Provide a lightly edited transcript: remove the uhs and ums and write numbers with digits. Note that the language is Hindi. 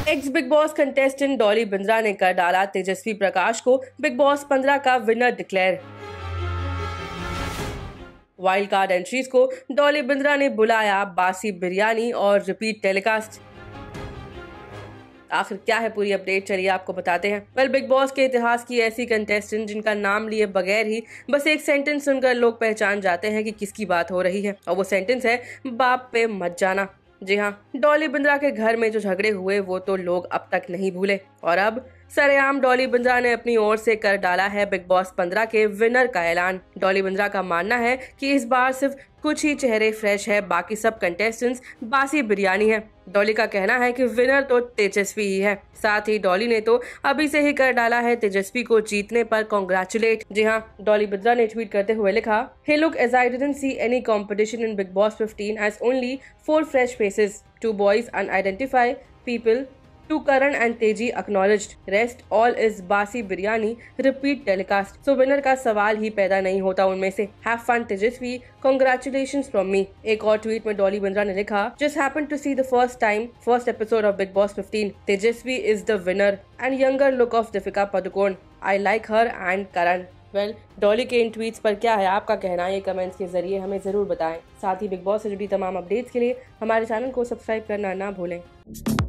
X Bigg Boss contestant Dolly Bindra ने कर डाला तेजस्वी प्रकाश को बिग बॉस 15 का winner declare. Wild card entries को डॉली बिंद्रा ने बुलाया बासी बिरयानी और रिपीट टेलीकास्ट। आखिर क्या है पूरी अपडेट, चलिए आपको बताते हैं। बिग बॉस के इतिहास की ऐसी कंटेस्टेंट जिनका नाम लिए बगैर ही बस एक सेंटेंस सुनकर लोग पहचान जाते हैं कि किसकी बात हो रही है, और वो सेंटेंस है बाप पे मत जाना। जी हाँ, डॉली बिंद्रा के घर में जो झगड़े हुए वो तो लोग अब तक नहीं भूले, और अब सरेआम डॉली बिंद्रा ने अपनी ओर से कर डाला है बिग बॉस 15 के विनर का ऐलान। डॉली बिंद्रा का मानना है कि इस बार सिर्फ कुछ ही चेहरे फ्रेश है, बाकी सब कंटेस्टेंट्स बासी बिरयानी है। डॉली का कहना है कि विनर तो तेजस्वी ही है। साथ ही डॉली ने तो अभी से ही कर डाला है तेजस्वी को जीतने पर कांग्रेचुलेट। जी हाँ, डॉली बिंद्रा ने ट्वीट करते हुए लिखा, hey look as I didn't see any competition in Bigg Boss 15 as only 4 fresh faces, 2 boys unidentified people, 2 Karan and Teji acknowledged, rest all is बासी biryani repeat telecast. So winner का सवाल ही पैदा नहीं होता उनमें से। Have fun Tejasswi, congratulations from me. एक और ट्वीट में डॉली बिंद्रा ने लिखा, just happened to see the first episode of Bigg Boss 15, Tejasswi is the winner and younger look of Deepika Padukone, I like her and Karan. Dolly के इन ट्वीट्स पर क्या है आपका कहना, ये कमेंट्स के जरिए हमें जरूर बताएं। साथ ही बिग बॉस से जुड़ी तमाम अपडेट्स के लिए हमारे चैनल को सब्सक्राइब करना ना भूलें।